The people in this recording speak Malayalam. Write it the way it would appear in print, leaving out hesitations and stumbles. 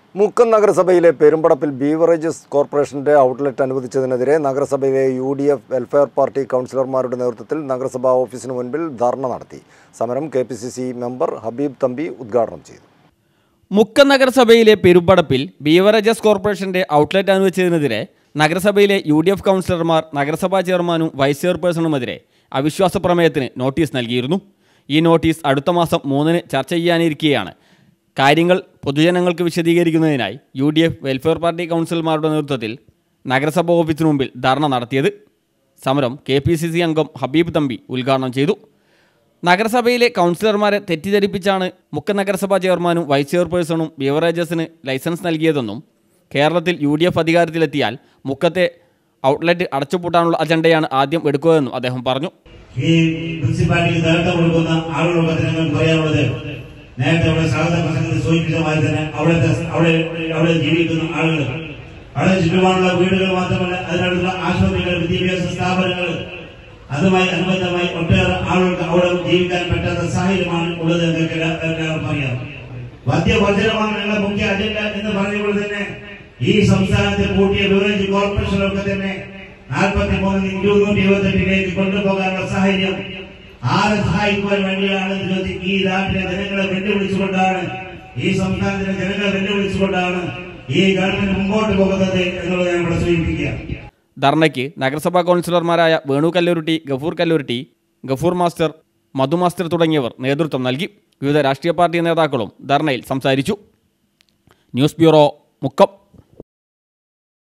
മുക്കം നഗരസഭയിലെ പെരുമ്പടപ്പിൽ ബീവറേജസ് കോർപ്പറേഷന്റെ ഔട്ട്ലെറ്റ് അനുവദിച്ചതിനെതിരെ നഗരസഭയിലെ UDF വെൽഫെയർ പാർട്ടി കൗൺസിലർമാരുടെ നേതൃത്വത്തിൽ നഗരസഭാ ഓഫീസിന് മുൻപിൽ ധർണ നടത്തി. സമരം KPCC മെമ്പർ ഹബീബ് തമ്പി ഉദ്ഘാടനം ചെയ്തു. മുക്കം നഗരസഭയിലെ പെരുമ്പടപ്പിൽ ബീവറേജസ് കോർപ്പറേഷന്റെ ഔട്ട്ലെറ്റ് അനുവദിച്ചതിനെതിരെ നഗരസഭയിലെ UDF കൗൺസിലർമാർ നഗരസഭാ ചെയർമാനും വൈസ് ചെയർപേഴ്സണുമെതിരെ അവിശ്വാസ പ്രമേയത്തിന് നോട്ടീസ് നൽകിയിരുന്നു. ഈ നോട്ടീസ് അടുത്ത മാസം 3-ന് ചർച്ച ചെയ്യാനിരിക്കെയാണ് കാര്യങ്ങൾ പൊതുജനങ്ങൾക്ക് വിശദീകരിക്കുന്നതിനായി UDF വെൽഫെയർ പാർട്ടി കൗൺസിലർമാരുടെ നേതൃത്വത്തിൽ നഗരസഭാ ഓഫീസിന് മുമ്പിൽ ധർണ നടത്തിയത്. സമരം KPCC അംഗം ഹബീബ് തമ്പി ഉദ്ഘാടനം ചെയ്തു. നഗരസഭയിലെ കൗൺസിലർമാരെ തെറ്റിദ്ധരിപ്പിച്ചാണ് മുക്കം നഗരസഭാ ചെയർമാനും വൈസ് ചെയർപേഴ്സണും ബീവറേജസിന് ലൈസൻസ് നൽകിയതെന്നും കേരളത്തിൽ UDF അധികാരത്തിലെത്തിയാൽ മുക്കത്തെ ഔട്ട്ലെറ്റ് അടച്ചുപൂട്ടാനുള്ള അജണ്ടയാണ് ആദ്യം എടുക്കുകയെന്നും അദ്ദേഹം പറഞ്ഞു. ഈ മുനിസിപ്പാലിറ്റിക്ക് നേതൃത്വം കൊടുക്കുന്ന ആളുകളോട് നിങ്ങൾക്ക് പറയാനുള്ളത്, നേരത്തെ അവിടെ സ്വാഗത പ്രസംഗത്തിൽ സൂചിപ്പിച്ചതുമായി തന്നെ അവിടെ ജീവിക്കുന്ന ആളുകൾ, അവിടെ ചുറ്റുപാടുള്ള വീടുകൾ മാത്രമല്ല അതിനടുത്തുള്ള ആശുപത്രികൾ, വിദ്യാഭ്യാസ സ്ഥാപനങ്ങൾ, അതുമായി അനുബന്ധമായി ഒട്ടേറെ ആളുകൾക്ക് അവിടെ ജീവിക്കാൻ പറ്റാത്ത സാഹചര്യമാണ് ഉള്ളത് എന്ന് എല്ലാവർക്കും അറിയാം. മദ്യവർജനമാണ് ഞങ്ങളുടെ മുഖ്യ അജണ്ട എന്ന് പറഞ്ഞുകൊണ്ട് തന്നെ ഈ സംസ്ഥാനത്തെ കൂട്ടിയ ബീവറേജ് കോർപ്പറേഷനൊക്കെ തന്നെ 43-228 കൊണ്ടുപോകാനുള്ള സാഹചര്യം ആരെ സഹായിക്കുവാൻ വേണ്ടിയാണ് ഈ നാട്ടിലെ ജനങ്ങളെ വെല്ലുവിളിച്ചുകൊണ്ടാണ്, ഈ സംസ്ഥാനത്തിലെ ജനങ്ങളെ വെല്ലുവിളിച്ചുകൊണ്ടാണ് ഈ ഗവൺമെന്റ് മുമ്പോട്ട് പോകുന്നത് എന്നുള്ളത് ഞാൻ ഇവിടെ സൂചിപ്പിക്കുക. ധർണയ്ക്ക് നഗരസഭാ കൗൺസിലർമാരായ വേണു കല്ലൂരുട്ടി, ഗഫൂർ കല്ലൂരുട്ടി, ഗഫൂർ മാസ്റ്റർ, മധു മാസ്റ്റർ തുടങ്ങിയവർ നേതൃത്വം നൽകി. വിവിധ രാഷ്ട്രീയ പാർട്ടി നേതാക്കളും ധർണയിൽ സംസാരിച്ചു. News bureau, Mukkam.